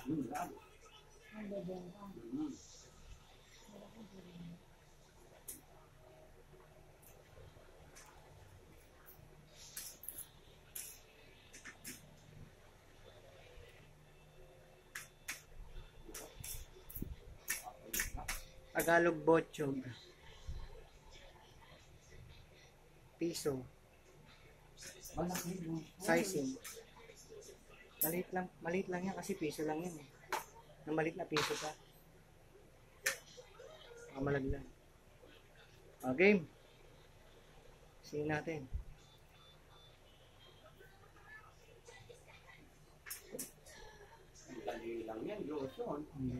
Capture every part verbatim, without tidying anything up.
Tagalog Botchog. Piso. Sizing. Maliit lang, maliit lang yan kasi piso lang yan eh. Na maliit na piso pa. Ah, malaglag. Ah, game. Sige natin. Dali lang yan, Johnson. Hindi.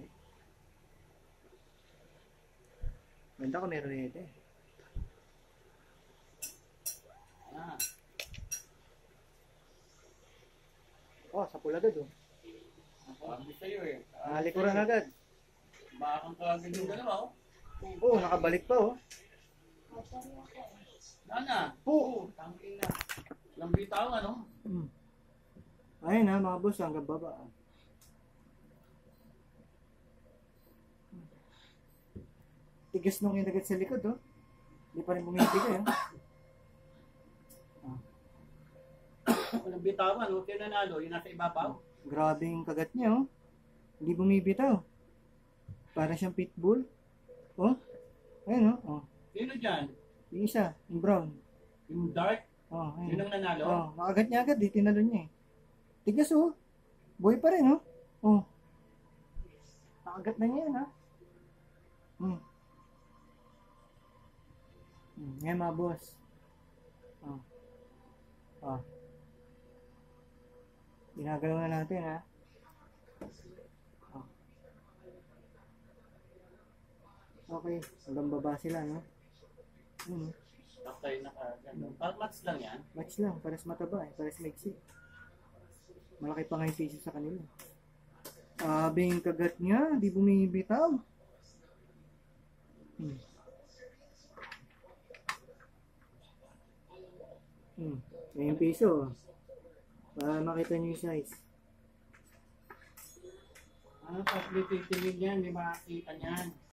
Ganda ko meron nito eh. Ah. Oh, sa pula agad oh. Sabi sa'yo eh. Ah, likuran agad. Baka kang kagad yung dalawa oh. Oh, nakabalik pa oh. Nana. Oo. Tangking na. Ilang bitaw ano? Hmm. Ayun ha, mga boss, hanggang baba. Tigas nung inagat sa likod, oh. Hindi pa rin bumibigay, oh. Ah. Ilang bitaw ano? Kaya nanalo, yung nasa ibabaw. Grabe yung kagat niya, oh. Hindi bumibitaw. Para siyang pitbull. Oh. Ayun, oh. Oh. Sino dyan? Yung isa, yung brown. Yung dark? Oh, ayun. Yun ang nanalo? Oh, nakagat niya agad, di tinalo niya eh. Tigas, oh. Buhay pa rin, oh. Oh. Nakagat na niya yan, ha. Hmm. Hmm. Ngayon, mga boss. Oh. Oh. Ginagalaw na natin, ha. Oh. Okay, hanggang baba sila, no? Hmm. Okay, naka, ano. Match lang yan? Match lang, pares mataba eh, pares maiksi. Malaki pa nga yung piso sa kanila. Sabing kagat niya, di bumibitaw. Hmm. Hmm. Yan yung piso. Para makita niyo yung size. Ano, pag titigil yan, hindi makakita niyan.